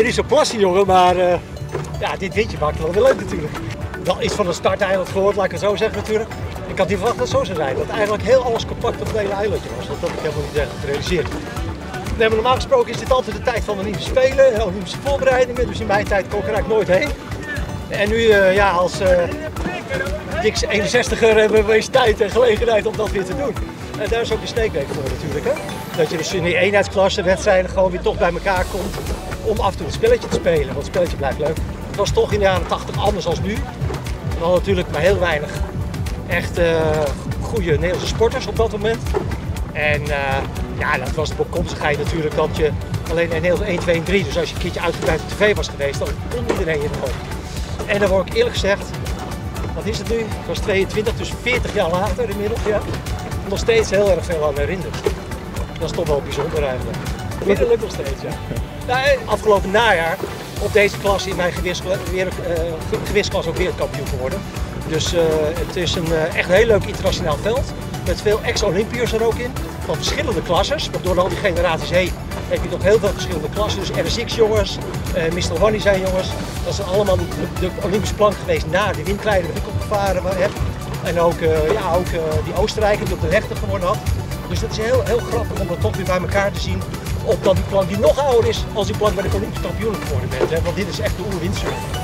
ben niet zo'n plassie jongen, maar ja, dit windje maakt het wel weer leuk natuurlijk. Wel iets van een starteiland gehoord, laat ik het zo zeggen natuurlijk. Ik had niet verwacht dat het zo zou zijn, dat eigenlijk heel alles compact op het hele eilandje was. Dat had ik helemaal niet echt gerealiseerd. Nee, maar normaal gesproken is dit altijd de tijd van de Olympische Spelen en Olympische voorbereidingen, dus in mijn tijd kon ik er eigenlijk nooit heen. En nu ja, als dikste 61er hebben we eens tijd en gelegenheid om dat weer te doen. En daar is ook de Sneekweek voor natuurlijk. Hè? Dat je dus in die eenheidsklasse wedstrijden gewoon weer toch bij elkaar komt om af en toe een spelletje te spelen. Want het spelletje blijft leuk. Het was toch in de jaren 80 anders dan nu. We hadden natuurlijk maar heel weinig echt goede Nederlandse sporters op dat moment. En ja, dat was de bekomstigheid natuurlijk dat je alleen in Nederland 1, 2 en 3. Dus als je een keertje uitgebreid op tv was geweest, dan kon iedereen je nog. En dan word ik eerlijk gezegd, wat is het nu? Ik was 22, dus 40 jaar later inmiddels, ja. Nog steeds heel erg veel aan herinneren. Dat is toch wel bijzonder eigenlijk. Middellijk nog steeds, ja. Nou, afgelopen najaar op deze klasse in mijn gewichtsklasse ook wereldkampioen geworden. Dus het is een echt heel leuk internationaal veld. Met veel ex-Olympiërs er ook in. Van verschillende klasses. Want door al die generaties heen heb je nog heel veel verschillende klassen. Dus RSX jongens, Mr. Wanny zijn jongens. Dat zijn allemaal de Olympische plank geweest na de windkleider die ik opgevaren heb. En ook, ja, ook die Oostenrijker die op de rechter gewonnen had. Dus het is heel grappig om dat toch weer bij elkaar te zien. Op dan die plank die nog ouder is als die plank waar de Olympische kampioen geworden bent. Hè? Want dit is echt de oerwindsurf.